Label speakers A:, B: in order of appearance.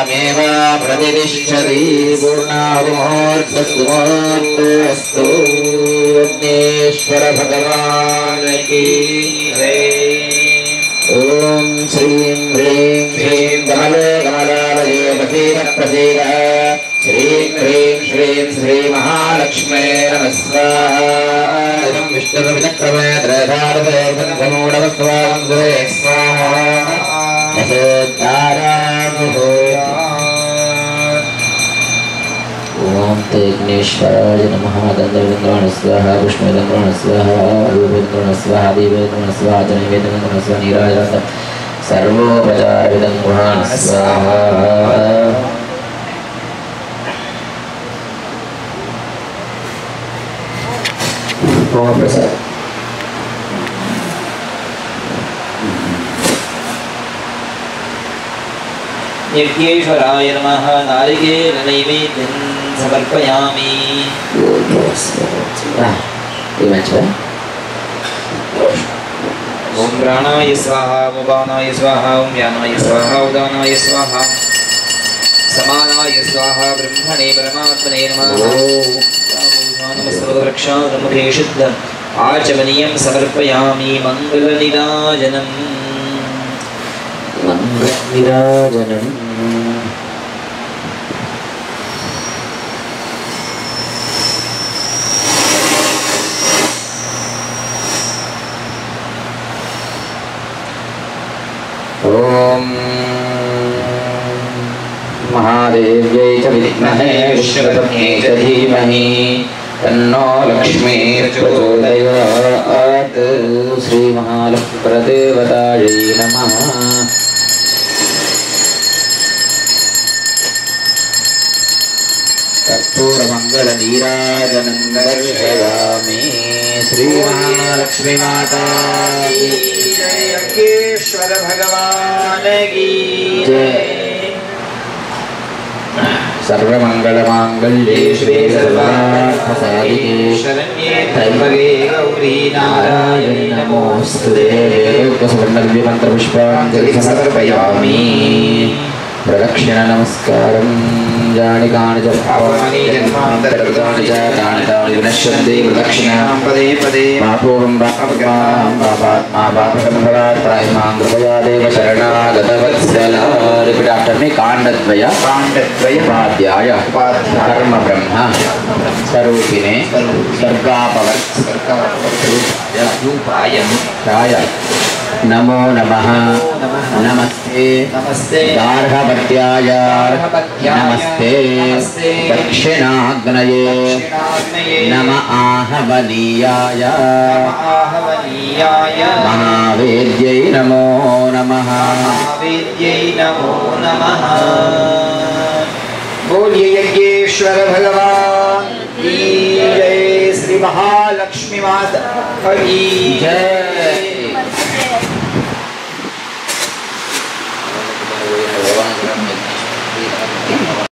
A: सर्वमेव प्रतिष्ठति पूर्णाहुमुहूर्तस्तु मुहूर्तोऽस्तु विघ्नेश्वर भगवान् की ओम श्रीं ह्रीं श्रीं कमले कमलालये प्रसीद प्रसीद श्रीं ह्रीं श्रीं श्री महालक्ष्मे नमः स्वाहा इदं विष्णुविचक्रमे त्रयधारतैर्बन्धमूढवस्वां गुरे स्वाहा ओम विघ्नेश्वराय नमः दंडविंद्राण स्वाहा विष्णुविंद्राण स्वाहा रूपविंद्राण स्वाहा देवविंद्राण स्वाहा जनवेंद्राण स्वाहा नीराजन सर्वोपचारविंद्राण स्वाहा ओम प्रसाद
B: यज्ञेश्वराय नमः नारिकेलनैवेद्यं समर्पयामि ओम प्राणाय स्वाहा उपानाय स्वाहा ओम व्यानाय स्वाहा उदानाय स्वाहा समानाय स्वाहा ब्रह्मणे परमात्मने नमः नमस्ते शुद्ध आचमनीयं समर्पयामि मंगलनिराजनम्
A: मंगलनिराजनम् ओम महादेव्यै च विद्महे विष्णुपत्न्यै च धीमहि तन्नो लक्ष्मी प्रचोदयात् श्री महालक्ष्मीदेवतायै नमः कर्पूरमङ्गलनीराजनं दर्शयामि श्री महालक्ष्मी माता की
B: जय यज्ञेश्वर भगवान की जय
A: सर्वमंगलमांगल्ये श्री सर्वार्थसाधिके
B: शरण्ये त्र्यंबके गौरी नारायणी
A: नमोस्तुते लोकसुवर्णदिव्य मंत्रपुष्पाञ्जलि समर्पयामि प्रदक्षिण नमस्कारं जानिकानि च पापानि जन्मान्तरकृतानि च तानि विनश्यन्ति प्रदक्षिणां पदे पदे पापोऽहं पापात्मा पापसम्भवात् त्राहि मां कृपया देव शरणागतवत्सल रिपीट आफ्टर मी काण्डद्वय उपाध्याय कर्म ब्रह्म स्वरूपिणे सर्गापवर्रूपाय नमो नमः नमस्ते गार्हपत्याय नमस्ते दक्षिणाग्नये नम आहवनीयाय महावेद्यै नमो नमः
B: बोलिए यज्ञेश्वर भगवान की जय श्री महालक्ष्मी माता की जय।